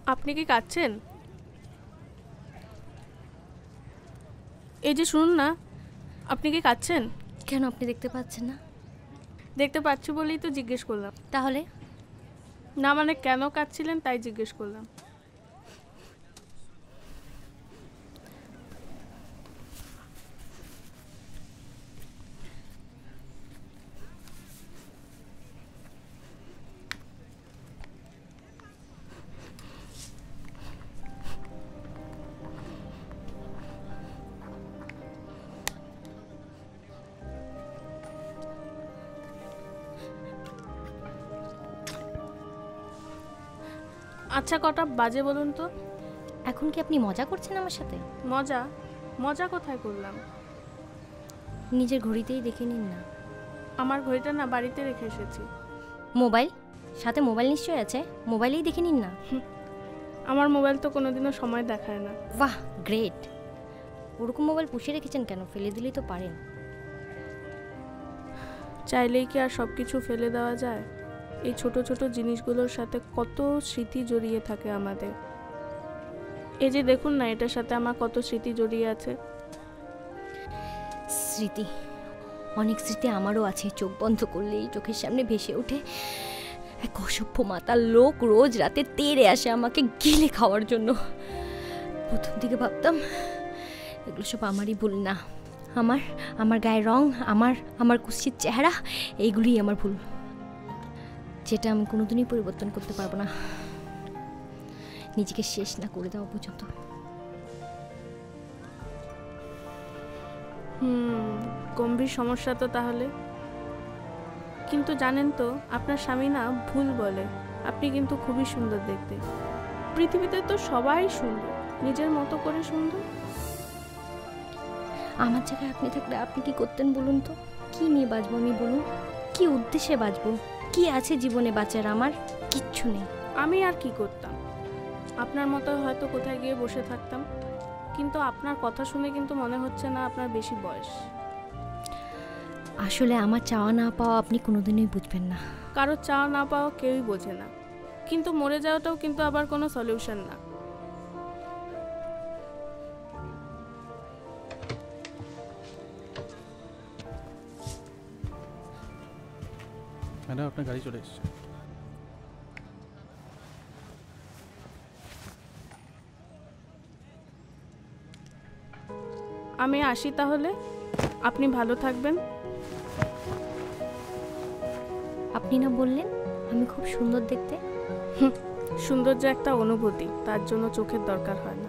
আপনি কি কাঁদছেন? এই যে শুনুন না, আপনি কি কাঁদছেন? কেন আপনি দেখতে পাচ্ছেন না? দেখতে পাচ্ছি বলেই তো জিজ্ঞেস করলাম। তাহলে না মানে কেন কাঁদছিলেন তাই জিজ্ঞেস করলাম। আচ্ছা কটা বাজে বলুন তো? এখন কি আপনি মজা করছেন আমার সাথে? মজা? মজা কোথায় করলাম? নিজের ঘড়িতেই দেখে নিন না। আমার ঘড়িটা না বাড়িতে রেখে এসেছি। মোবাইল সাথে মোবাইল নিশ্চয়ই আছে, মোবাইলেই দেখে নিন না। আমার মোবাইল তো কোনোদিনও সময় দেখায় না। বাহ, গ্রেট। ওরকম মোবাইল পুষিয়ে রেখেছেন কেন? ফেলে দিলেই তো পারেন। চাইলেই কি আর সব কিছু ফেলে দেওয়া যায়? এই ছোট ছোট জিনিসগুলোর সাথে কত স্মৃতি জড়িয়ে থাকে আমাদের। এই যে দেখুন না, এটার সাথে আমার কত স্মৃতি জড়িয়ে আছে। স্মৃতি, অনেক স্মৃতি আমারও আছে। চোখ বন্ধ করলেই চোখের সামনে ভেসে ওঠে এক অসভ্য মাতাল লোক রোজ রাতে তেড়ে আসে আমাকে গিলে খাওয়ার জন্য। প্রথম দিকে ভাবতাম এগুলো সব আমারই ভুল না, আমার গায়ের রং, আমার কুৎসিত চেহারা, এইগুলিই আমার ভুল, যেটা আমি কোনোদিনই পরিবর্তন করতে পারবো না, নিজেকে শেষ না করে দেওয়া পর্যন্ত। গম্ভীর সমস্যা তো তাহলে। কিন্তু জানেন তো, আপনার স্বামী না ভুল বলে। আপনি কিন্তু খুবই সুন্দর দেখতে। পৃথিবীতে তো সবাই সুন্দর, নিজের মতো করে সুন্দর। আমার জায়গায় আপনি থাকলে আপনি কি করতেন বলুন তো? কি নিয়ে বাঁচবো আমি, বলুন? কি উদ্দেশ্যে বাঁচবো? কি আছে জীবনে বাঁচার? আমার কিচ্ছু নেই। আমি আর কি করতাম? আপনার মতো হয়তো কোথায় গিয়ে বসে থাকতাম। কিন্তু আপনার কথা শুনে কিন্তু মনে হচ্ছে না আপনার বেশি বয়স। আসলে আমার চাওয়া না পাওয়া আপনি কোনোদিনই বুঝবেন না। কারো চাওয়া না পাওয়া কেউই বোঝে না। কিন্তু মরে যাওয়াটাও কিন্তু আবার কোনো সলিউশন না। ম্যাডাম, আপনার গাড়ি চলে এসেছে। আমি আসি তাহলে। আপনি ভালো থাকবেন। আপনি না বললেন আমি খুব সুন্দর দেখতে? সৌন্দর্য একটা অনুভূতি, তার জন্য চোখের দরকার হয় না।